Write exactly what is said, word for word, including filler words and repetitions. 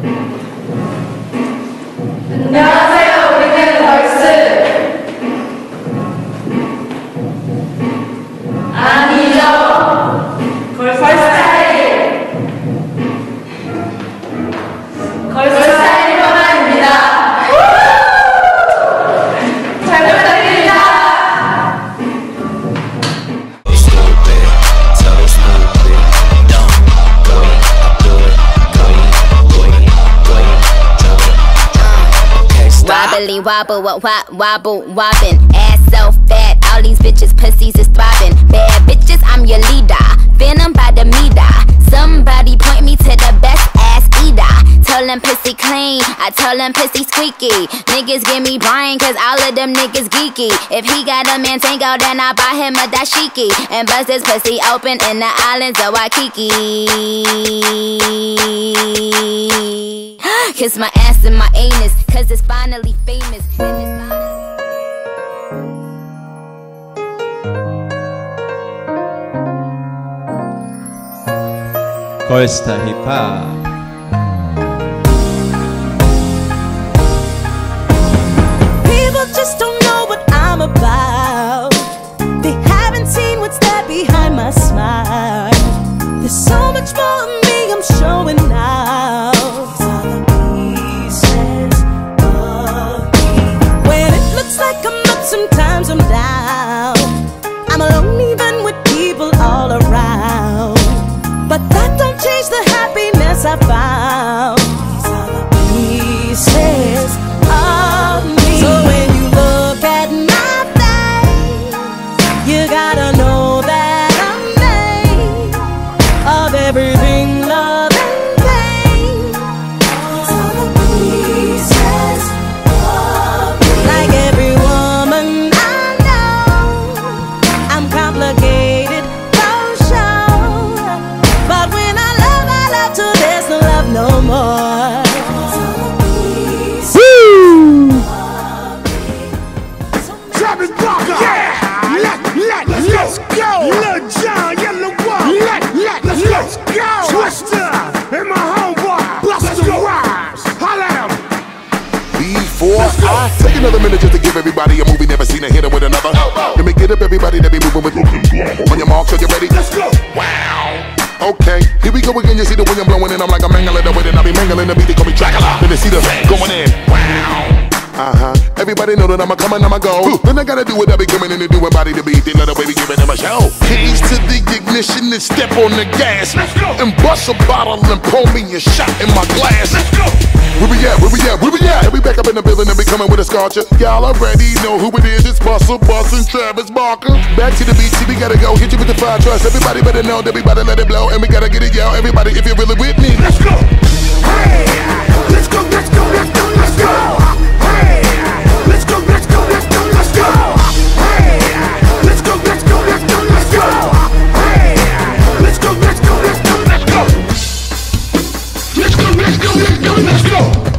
안녕하세요, 우리는 걸스. 아니죠. 걸스타일. 걸스타일 현아입니다. 잘 부탁드립니다. Wobbly wobble, what wop, wobble, wobbin'. Ass so fat, all these bitches pussies is throbbing. Bad bitches, I'm your leader. Venom by the meter. Somebody point me to the best ass eater. Tell them pussy clean, I tell them pussy squeaky. Niggas give me Brian, cause all of them niggas geeky. If he got a Mantango, then I buy him a dashiki. And bust his pussy open in the islands of Waikiki. Kiss my ass and my anus, cause it's finally famous. And it's finally 걸스타 힙합. People just don't know what I'm about. They haven't seen what's there behind my smile. There's so much more of me I'm showing now. Like I'm up, sometimes I'm down. I'm alone even with people all around. But that don't change the happiness I found. These are the pieces of me. So when you look at my face, you gotta know that I'm made of everything, love and pain. These are the pieces of me. Like every no more. Woo! Travis Barker, yeah. Let, let, let's go. Lil Jon, Yellow Wall. Let, let, let's go. Twister and my homeboy Busta Rhymes. Holla at him. Before I take another minute just to give everybody a movie never seen a hit 'em with another. Let me get up everybody that be moving with. On your mark, so you ready? Let's go. Wow. Okay, here we go again. You see the wind blowing in. I'm like a mangling the wind and I be mangling the beat. They call me Dracula. Then they see the going in. Wow. Uh huh. Everybody know that I'm a coming, I'm a go. Then I gotta do what I be coming in to do and body the beat. They let the baby giving them a show. Keys to the ignition and step on the gas. Let's go. And bust a bottle and pour me a shot in my glass. Let's go. Where we at? Where we at? Where we at? And we back up in the building and we coming with a sculpture. Y'all already know who it is. It's Busta Bus and Travis Barker. Back to the beat, see we gotta go. Hit you with the fire trust. Everybody better know that we better let it blow. And we gotta get it, yo. Everybody, if you're really with me, let's go. Hey, let's go, let's go, let's go, let's go. Hey, let's go, let's go, let's go, let's go. Hey, let's go, let's go, let's go, let's go. Hey, let's go, let's go, let's go, let's go. Let's go, let's go, let's go, let's go.